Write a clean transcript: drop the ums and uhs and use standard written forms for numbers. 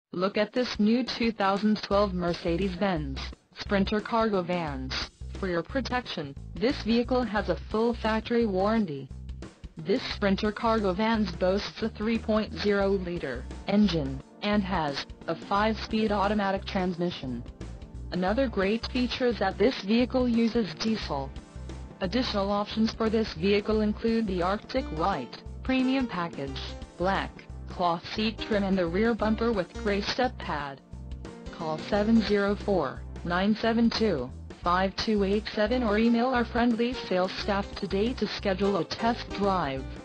Look at this new 2012 Mercedes-Benz Sprinter cargo vans. For your protection, this vehicle has a full factory warranty. This Sprinter cargo vans boasts a 3.0-liter engine, and has a 5-speed automatic transmission. Another great feature is that this vehicle uses diesel. Additional options for this vehicle include the Arctic White Premium Package, black cloth seat trim and the rear bumper with gray step pad. Call 704-972-5287 or email our friendly sales staff today to schedule a test drive.